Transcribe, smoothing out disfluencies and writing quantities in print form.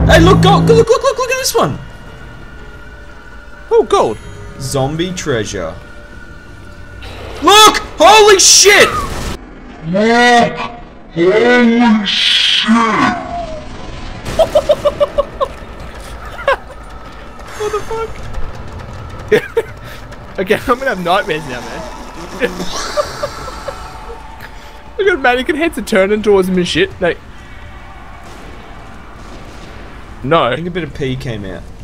Hey, look, gold. Look at this one. Oh, gold. Zombie treasure. Look! Holy shit! Look! Holy shit! What the fuck? Okay, I'm gonna have nightmares now, man. Look at mannequin heads are turning towards him and shit. Like, no. I think a bit of pee came out.